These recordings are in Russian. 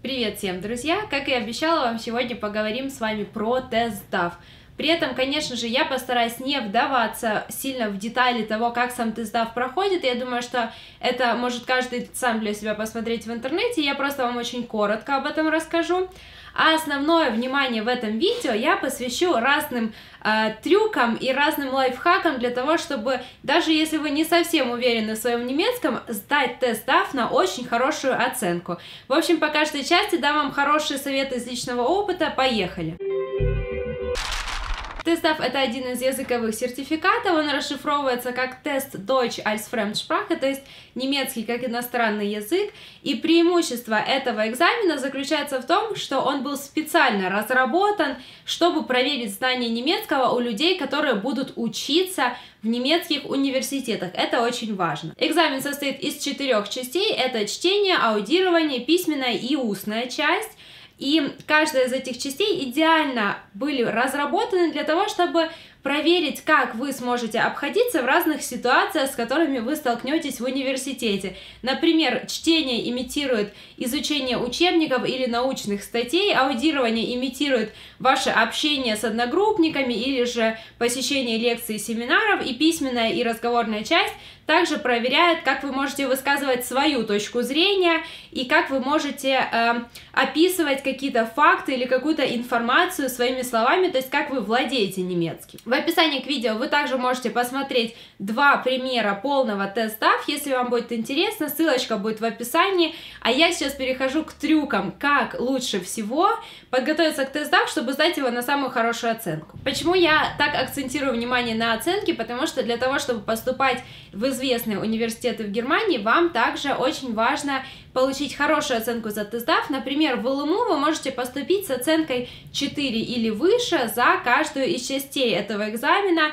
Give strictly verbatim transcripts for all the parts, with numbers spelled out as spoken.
Привет всем, друзья! Как и обещала, вам сегодня поговорим с вами про тест-дав. При этом, конечно же, я постараюсь не вдаваться сильно в детали того, как сам тест-дав проходит. Я думаю, что это может каждый сам для себя посмотреть в интернете. Я просто вам очень коротко об этом расскажу. А основное внимание в этом видео я посвящу разным э, трюкам и разным лайфхакам для того, чтобы, даже если вы не совсем уверены в своем немецком, сдать тест-дав на очень хорошую оценку. В общем, по каждой части дам вам хорошие советы из личного опыта. Поехали! тест-дав — это один из языковых сертификатов, он расшифровывается как тест Deutsch als Fremdsprache, то есть немецкий как иностранный язык, и преимущество этого экзамена заключается в том, что он был специально разработан, чтобы проверить знание немецкого у людей, которые будут учиться в немецких университетах. Это очень важно. Экзамен состоит из четырех частей, это чтение, аудирование, письменная и устная часть. И каждая из этих частей идеально были разработаны для того, чтобы проверить, как вы сможете обходиться в разных ситуациях, с которыми вы столкнетесь в университете. Например, чтение имитирует изучение учебников или научных статей, аудирование имитирует ваше общение с одногруппниками или же посещение лекций и семинаров, и письменная и разговорная часть также проверяет, как вы можете высказывать свою точку зрения и как вы можете э, описывать какие-то факты или какую-то информацию своими словами, то есть как вы владеете немецким. В описании к видео вы также можете посмотреть два примера полного тест-дав, если вам будет интересно, ссылочка будет в описании. А я сейчас перехожу к трюкам, как лучше всего подготовиться к тест-дав, чтобы сдать его на самую хорошую оценку. Почему я так акцентирую внимание на оценке? Потому что для того, чтобы поступать в известные университеты в Германии, вам также очень важно получить хорошую оценку за тест-дав. Например, в ЛМУ вы можете поступить с оценкой четыре или выше за каждую из частей этого экзамена,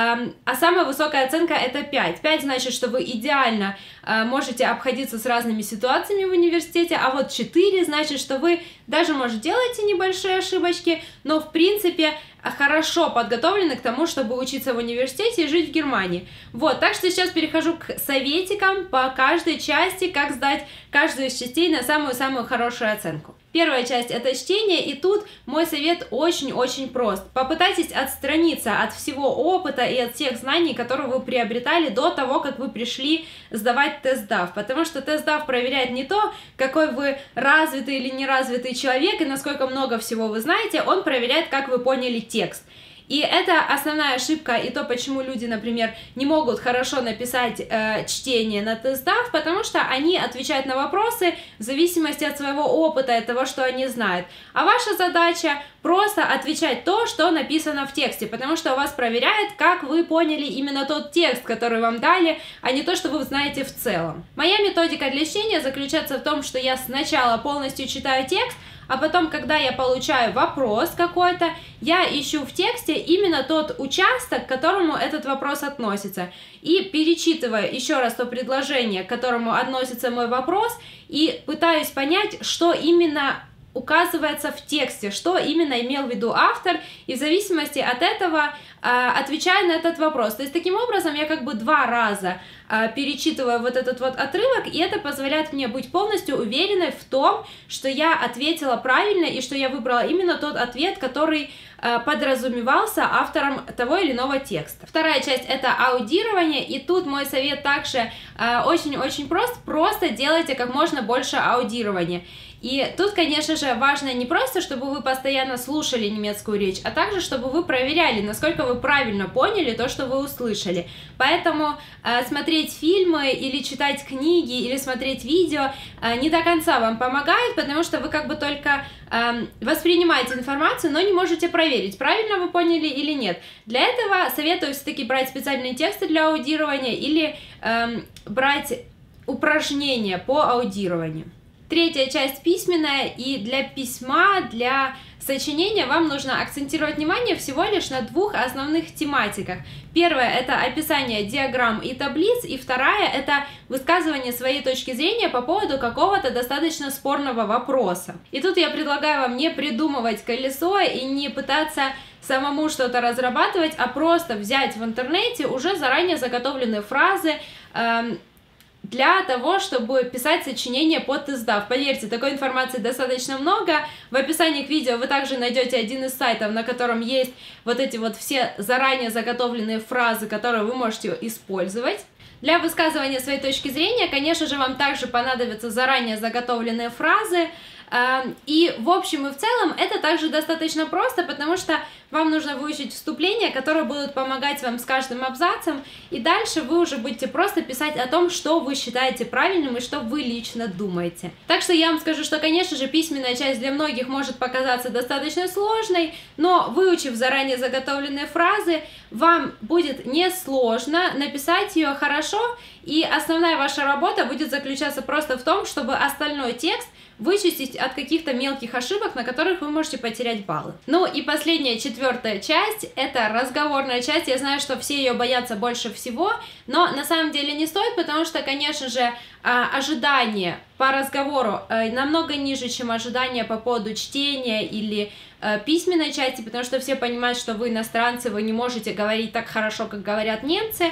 а самая высокая оценка это пять. пять значит, что вы идеально можете обходиться с разными ситуациями в университете, а вот четыре значит, что вы даже, может, делаете небольшие ошибочки, но в принципе хорошо подготовлены к тому, чтобы учиться в университете и жить в Германии. Вот, так что сейчас перехожу к советикам по каждой части, как сдать каждую из частей на самую-самую хорошую оценку. Первая часть — это чтение, и тут мой совет очень-очень прост. Попытайтесь отстраниться от всего опыта и от всех знаний, которые вы приобретали до того, как вы пришли сдавать тест-дав, потому что тест-дав проверяет не то, какой вы развитый или неразвитый человек и насколько много всего вы знаете, он проверяет, как вы поняли текст. И это основная ошибка, и то, почему люди, например, не могут хорошо написать э, чтение на тест-дав, потому что они отвечают на вопросы в зависимости от своего опыта, от того, что они знают. А ваша задача просто отвечать то, что написано в тексте, потому что у вас проверяет, как вы поняли именно тот текст, который вам дали, а не то, что вы знаете в целом. Моя методика для чтения заключается в том, что я сначала полностью читаю текст, а потом, когда я получаю вопрос какой-то, я ищу в тексте именно тот участок, к которому этот вопрос относится. И перечитываю еще раз то предложение, к которому относится мой вопрос, и пытаюсь понять, что именно указывается в тексте, что именно имел в виду автор, и в зависимости от этого э, отвечаю на этот вопрос. То есть таким образом я как бы два раза э, перечитываю вот этот вот отрывок, и это позволяет мне быть полностью уверенной в том, что я ответила правильно и что я выбрала именно тот ответ, который э, подразумевался автором того или иного текста. Вторая часть — это аудирование, и тут мой совет также очень-очень э, прост, просто делайте как можно больше аудирования. И тут, конечно же, важно не просто, чтобы вы постоянно слушали немецкую речь, а также, чтобы вы проверяли, насколько вы правильно поняли то, что вы услышали. Поэтому э, смотреть фильмы или читать книги или смотреть видео э, не до конца вам помогает, потому что вы как бы только э, воспринимаете информацию, но не можете проверить, правильно вы поняли или нет. Для этого советую все-таки брать специальные тексты для аудирования или э, брать упражнения по аудированию. Третья часть письменная, и для письма, для сочинения вам нужно акцентировать внимание всего лишь на двух основных тематиках. Первая — это описание диаграмм и таблиц, и вторая — это высказывание своей точки зрения по поводу какого-то достаточно спорного вопроса. И тут я предлагаю вам не придумывать колесо и не пытаться самому что-то разрабатывать, а просто взять в интернете уже заранее заготовленные фразы, эм, для того, чтобы писать сочинение под тест-дав. Поверьте, такой информации достаточно много. В описании к видео вы также найдете один из сайтов, на котором есть вот эти вот все заранее заготовленные фразы, которые вы можете использовать. Для высказывания своей точки зрения, конечно же, вам также понадобятся заранее заготовленные фразы. И в общем и в целом это также достаточно просто, потому что вам нужно выучить вступления, которые будут помогать вам с каждым абзацем, и дальше вы уже будете просто писать о том, что вы считаете правильным и что вы лично думаете. Так что я вам скажу, что, конечно же, письменная часть для многих может показаться достаточно сложной, но выучив заранее заготовленные фразы, вам будет несложно написать ее хорошо, и основная ваша работа будет заключаться просто в том, чтобы остальной текст вычистить от каких-то мелких ошибок, на которых вы можете потерять баллы. Ну и последняя, четвертая часть, это разговорная часть. Я знаю, что все ее боятся больше всего, но на самом деле не стоит, потому что, конечно же, ожидания по разговору намного ниже, чем ожидания по поводу чтения или письменной части, потому что все понимают, что вы иностранцы, вы не можете говорить так хорошо, как говорят немцы.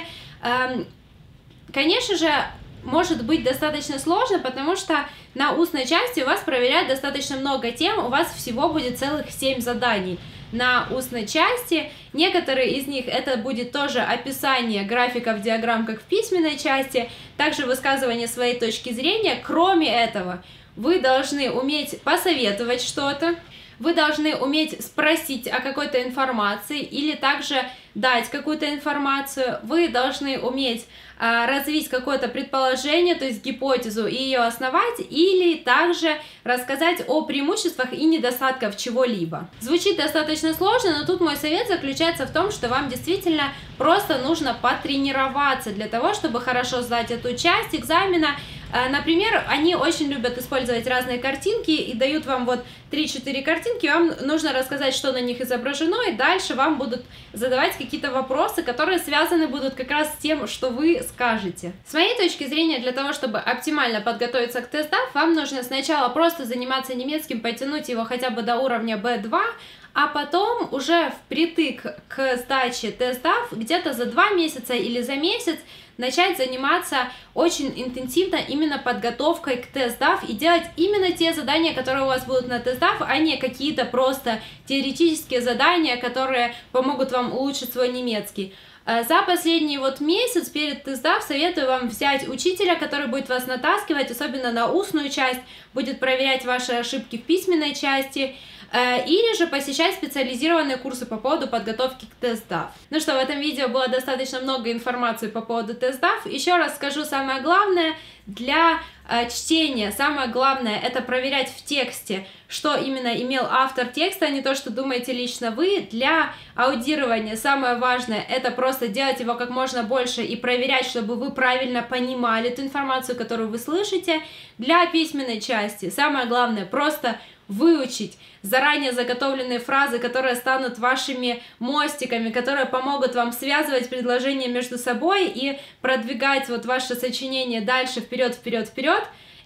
Конечно же, может быть достаточно сложно, потому что на устной части у вас проверяют достаточно много тем, у вас всего будет целых семь заданий на устной части. Некоторые из них это будет тоже описание графиков, диаграмм, как в письменной части, также высказывание своей точки зрения. Кроме этого, вы должны уметь посоветовать что-то, вы должны уметь спросить о какой-то информации или также дать какую-то информацию, вы должны уметь а, развить какое-то предположение, то есть гипотезу, и ее основать, или также рассказать о преимуществах и недостатках чего-либо. Звучит достаточно сложно, но тут мой совет заключается в том, что вам действительно просто нужно потренироваться для того, чтобы хорошо сдать эту часть экзамена. Например, они очень любят использовать разные картинки и дают вам вот три-четыре картинки, вам нужно рассказать, что на них изображено, и дальше вам будут задавать какие-то вопросы, которые связаны будут как раз с тем, что вы скажете. С моей точки зрения, для того, чтобы оптимально подготовиться к тест-дав, вам нужно сначала просто заниматься немецким, потянуть его хотя бы до уровня бэ два, а потом уже впритык к сдаче тест-дав где-то за два месяца или за месяц начать заниматься очень интенсивно именно подготовкой к тест-дав и делать именно те задания, которые у вас будут на тест-дав, а не какие-то просто теоретические задания, которые помогут вам улучшить свой немецкий. За последний вот месяц перед тест-дав советую вам взять учителя, который будет вас натаскивать, особенно на устную часть, будет проверять ваши ошибки в письменной части, или же посещать специализированные курсы по поводу подготовки к тест-дав. Ну что, в этом видео было достаточно много информации по поводу тест-дав. Еще раз скажу самое главное. Для э, чтения самое главное это проверять в тексте, что именно имел автор текста, а не то, что думаете лично вы. Для аудирования самое важное это просто делать его как можно больше и проверять, чтобы вы правильно понимали ту информацию, которую вы слышите. Для письменной части самое главное просто выучить заранее заготовленные фразы, которые станут вашими мостиками, которые помогут вам связывать предложения между собой и продвигать вот ваше сочинение дальше, вперед, вперед, вперед.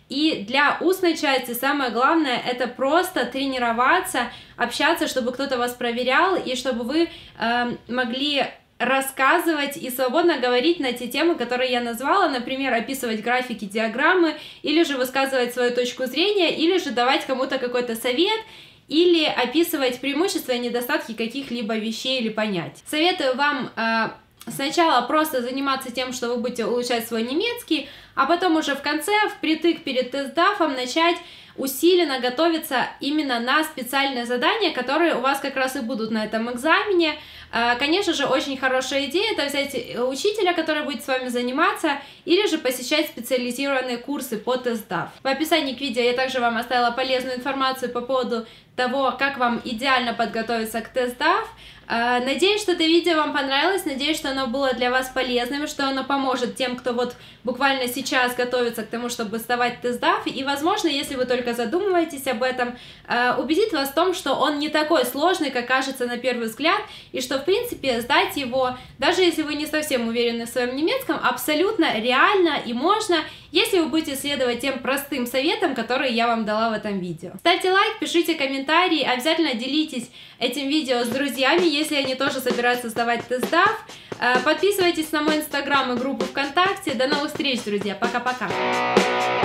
И для устной части самое главное это просто тренироваться, общаться, чтобы кто-то вас проверял и чтобы вы э, могли рассказывать и свободно говорить на те темы, которые я назвала, например, описывать графики, диаграммы, или же высказывать свою точку зрения, или же давать кому-то какой-то совет, или описывать преимущества и недостатки каких-либо вещей или понятий. Советую вам э, сначала просто заниматься тем, что вы будете улучшать свой немецкий, а потом уже в конце, впритык перед тест-дафом, начать усиленно готовиться именно на специальные задания, которые у вас как раз и будут на этом экзамене. Конечно же, очень хорошая идея это взять учителя, который будет с вами заниматься, или же посещать специализированные курсы по тест-дав. В описании к видео я также вам оставила полезную информацию по поводу того, как вам идеально подготовиться к тест-дав. Надеюсь, что это видео вам понравилось, надеюсь, что оно было для вас полезным, что оно поможет тем, кто вот буквально сейчас готовится к тому, чтобы сдавать тест-дав, и, возможно, если вы только задумываетесь об этом, убедит вас в том, что он не такой сложный, как кажется на первый взгляд, и что, в принципе, сдать его, даже если вы не совсем уверены в своем немецком, абсолютно реально и можно, если вы будете следовать тем простым советам, которые я вам дала в этом видео. Ставьте лайк, пишите комментарии, обязательно делитесь этим видео с друзьями, если они тоже собираются сдавать тест-драйв. Подписывайтесь на мой инстаграм и группу ВКонтакте. До новых встреч, друзья. Пока-пока.